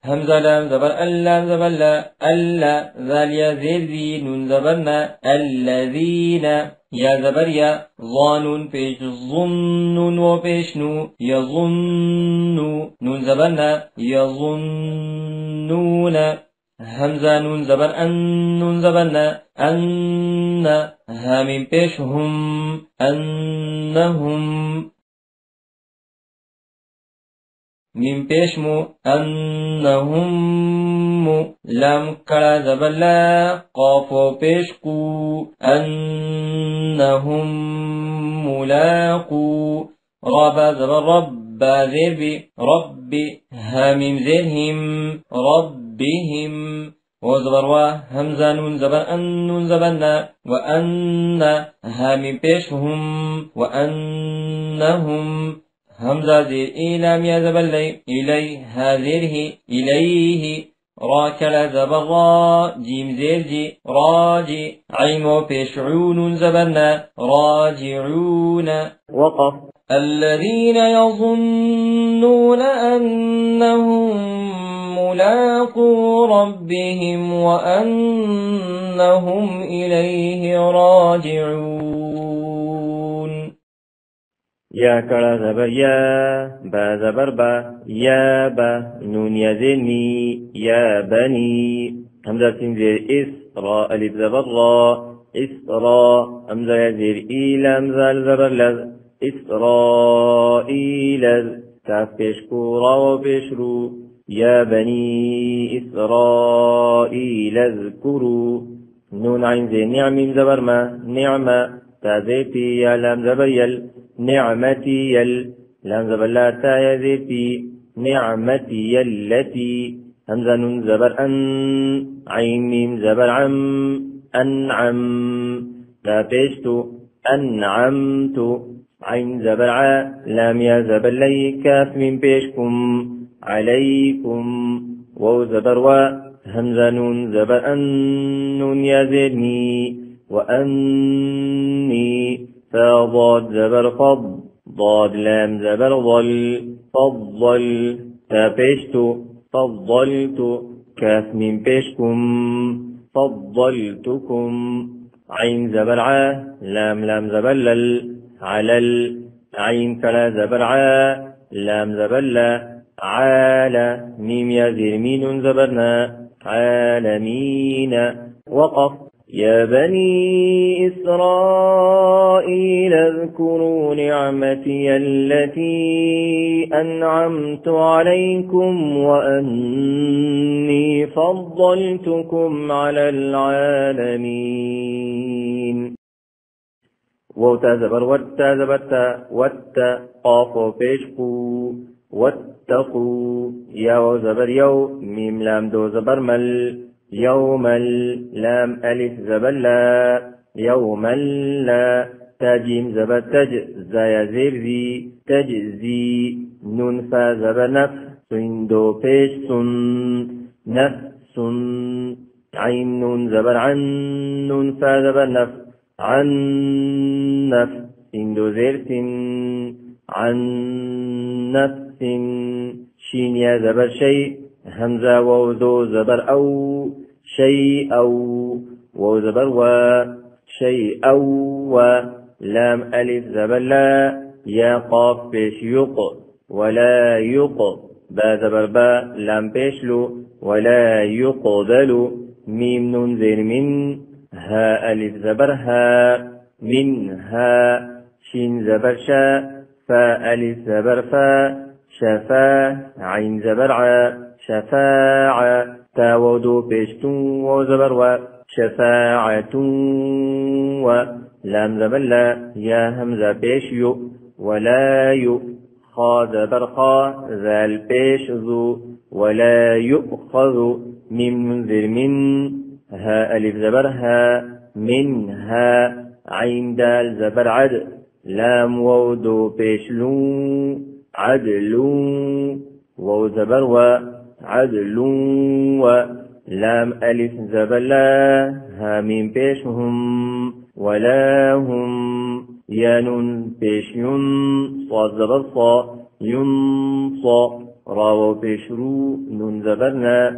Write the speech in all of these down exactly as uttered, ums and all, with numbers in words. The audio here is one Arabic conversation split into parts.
همزة لام زبر ألا زبر لا ألا ذال يا زير ذي نون زبرنا الذين يا زبر يا ظانون بيش ظنون وبيش نو يظن نون زبرنا يظنون همزة نون زبر أن نون زبرنا أن هامين بيش هم أنهم من بيشمو أنهم لم كلا زبلا قافو بيشكو أنهم ملاقو ربا زبر ربا ذربي ربي هميم زرهم ربهم وزبر وهمزة نون زبر أن نون زبرنا وأن هميم بيشهم وأنهم همزة زير إيلام يا زبلي إلي هذره إليه راكلا زبر را جيم زير جي راجي عين وبيشعون زبرنا راجعون وقف الذين يظنون أنهم ملاقو ربهم وأنهم إليه راجعون يا كلا زبر يا با زبر با يا با نون يزني يا بني همزة تنزير إسراء ألف زبر را إسراء همزة يزير إيل همزة زبر لذ إسرائيل كاف بيشكورا وبيشرو يا بني إسرائيل اذكروا نون عين زي نعم زبر ما نعمة تازيتي يا لام زبر يل نعمتي يل لام زبر لا تا يزيتي نعمتي التي همزة نون زبر أن عين ميم زبر عم أنعم لا بيشتو أنعمت عين زبر ع لام يا زبر لي كاف من بيشكم عليكم واو زبر و همزة نون زبر أن نون يا زدني وأني فضاد زبر فض ضاد لام زبر ضل فضل تابشت فضلت كاف من بيشكم فضلتكم عين زبر ع لام لام زبر لل على العين فلا زبر ع لام زبر لا عالى ميم يا زير مين زبرنا عالمين وقف يا بني إسرائيل اذكروا نعمتي التي أنعمت عليكم وأني فضلتكم على العالمين وتا زبر وتا زبرتا وتا قاف وبيشقو واتقوا يا زبر يو ميم لام دو زبر مل يوم اللام ألف زبر لا يوم لا تاجيم زبر تج زايا زير ذي تجزي نون فا زبر نفس دو بيش سن نفس عين نون زبر عن نون فا زبر نفس عن نفس دو زير سن عن نفس شين يا زبر شيء همزة ووزو زبر أو شيء أو وزبر و شيء أو و لام ألف زبر لا يا قاف بيش يق ولا يق با زبر با لام بيش لو ولا يقبل ميم نون زين من ها ألف زبر ها منها شين زبر شا فا ألف زبر فا شفا عين زبر ع شفاعة تاودو بيشتون وزبر و شفاعة و لام زبر لا يا همزة بيش يو ولا يو خا زبر خا ذال بيش ذو ولا يؤخذ من منذر من ها ألف زبر ها منها عين دال زبر عد لام وودو بيشلو عدلو وو زبر و عدل و لام ألف زبر لا ها ميم بيشهم ولا هم يا نون بيش ين صاد زبر صا ينصى راو بشرو نون زبرنا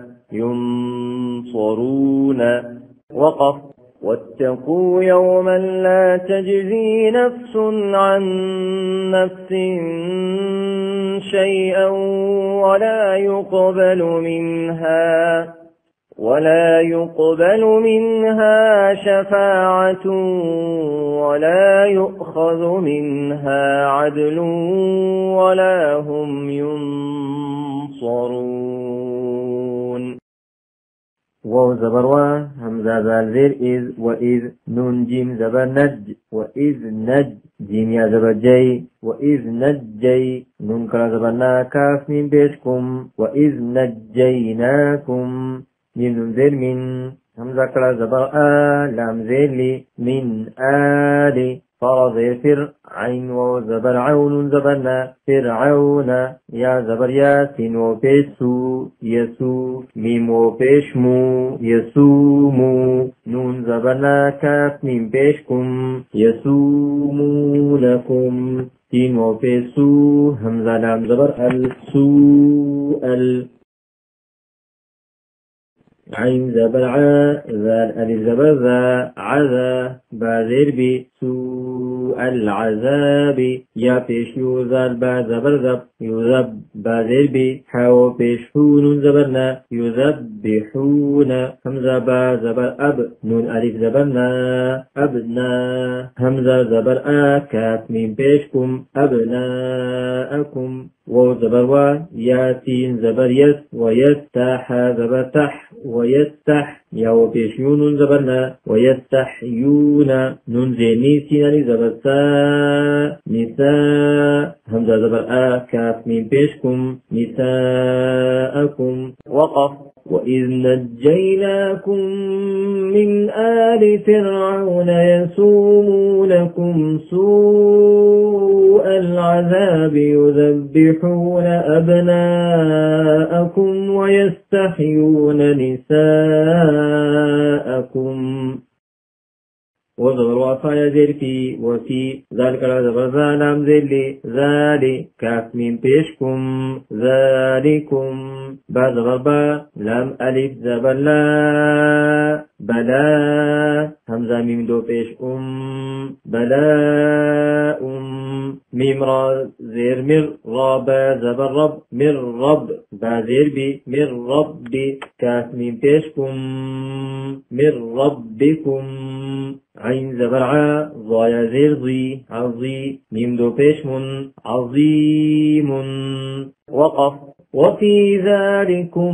ينصرون وقف واتقوا يوما لا تجزي نفس عن نفس شيئا ولا يقبل منها ولا يقبل منها شفاعة ولا يؤخذ منها عدل ولا هم ينصرون. واو زبر وا همزة زال زير إذ وإذ نون جيم زبر نج وإذ نج جيم يا زبر جي وإذ نجي نون كلا زبرنا كاف من بيشكم وإذ نجيناكم من زير من همزة كلا زبر آ لام زير لي من آل فر زير فر عين واو زبر عون زبرنا فرعون يا زبر ياسين وبيسو يسو ميم وبيشمو يسومو نون زبرنا كاف من بيشكم يسومونكم تين وبيسو همزة لام زبر السوء عين زبر ع ذال ألف زبر ذا عذا بازر بي سوء العذاب يا بيش يوزال با زبر ذب يذب بازر بي حاو بيش حون زبرنا يذبحون همزة با زبر أب نون ألف زبرنا أبنا همزة زبر آ كاف من بيشكم أبناءكم واو زبر و ياسين زبر يس ويستح زبر تح ويستح يا بيشيون زبرنا ويستحيون نون زيني سيناني زبر سا نساء همزة زبر آ كاف من بيشكم نساءكم وقف وإذ نجيناكم من آل فرعون يسومونكم سوء العذاب يذبحون أبناءكم ويستحيون نساءكم وزبر وفا يزير في وفي ذلك الزبر ذا لام زير ذلك كاف من بيشكم ذلكم با زبر با لام ألف زبر لا بلا همزة ميم دو بيش أم بلا أم ميم را زير مر رابا زبر رب مر رب با زير بي مر رب كاف ميم بيشكم مر ربكم عين زبر ع ضايا زير ضي عظي ميم دو بيش من عظيم وقف وفي ذلكم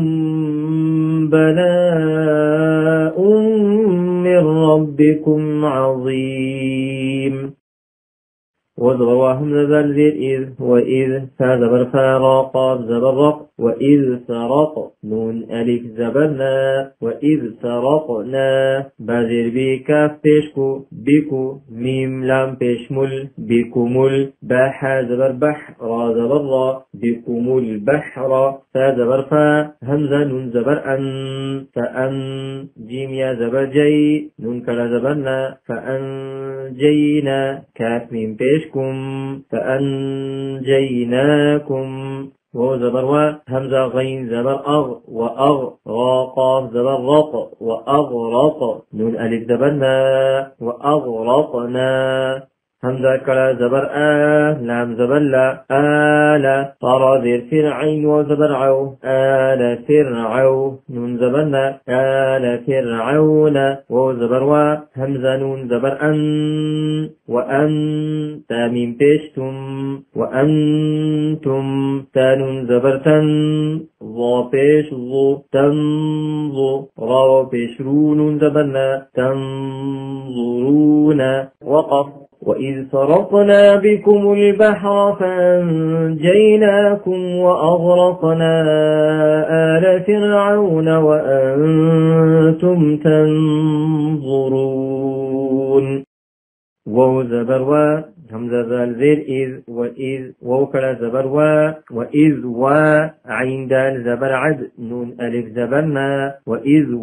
بلاء من ربكم عظيم وزبر واهم زبر زير إذ وإذ فزبر فراق زبر رق وإذ سرق نون ألف زبرنا وإذ سرقنا بازر بي كاف بيشكو بيكو ميم لام بيشمل بكمل باح زبر بح را زبر را بكم البحر فا زبر فا همزة نون زبر أن فأن جيم يا زبر جي نون كلا زبرنا فأنجينا كاف ميم بيشكم فأنجيناكم وهو زبر و همزة غين زبر أغ وأغ را قاف زبر رق وأغرق نون ألف زبرنا وأغرقنا همزة كلا زبر آ لام زبر لا آل طرى ذير فرعين وزبر عو آل فرعو نون زبرنا آل فرعون وزبر و همزة نون زبر أن وأن تامين بيشتم وأنتم تانون زبر تن ضا بيش ضو تنظو را بيش رون زبرنا تنظرون وقف وإذ فرقنا بكم البحر فأنجيناكم وأغرقنا آل فرعون وأنتم تنظرون وو زبر و همزة ذال زير إذ وإذ وو كلا زبر و وإذ و عين دال زبر عد نون ألف زبرنا وإذ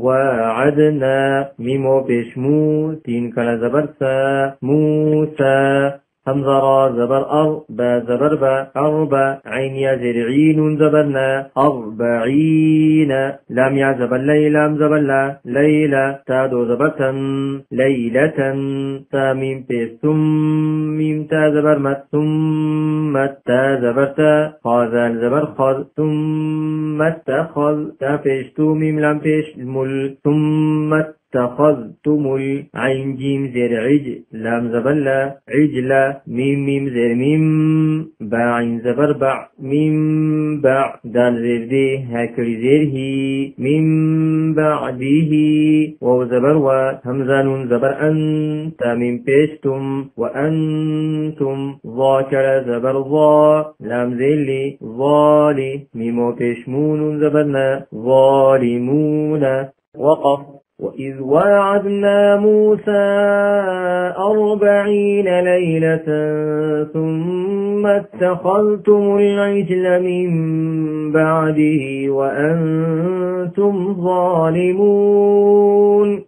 وعدنا ميمو بشمو تين كلا زبر سا موسى همزة را زبر أر با زبر با أربع عين يا زرعين زبرنا أربعين لام يا زبر لي لام زبر لا ليلة تادو زبرتا ليلة تاميم بسم ميم تا زبر مت ثم تا زبرتا خاذ زبر خاذ ثم اتخذ تا بيشتو ميم لام بيش مل ثم اتخذتم العين جيم زر عج لام زبر لا عجلة ميم ميم زر ميم باعين زبر باع ميم باع دال زر دي هكري زر هي ميم بعده واو زبر و همزة نون زبر أن تاميم بيشتم وأنتم ذاكر زبر ظا لام زر ظالي ميمو بيشمون زبرنا ظالمون وقف وإذ واعدنا موسى أربعين ليلة ثم اتخذتم العجل من بعده وأنتم ظالمون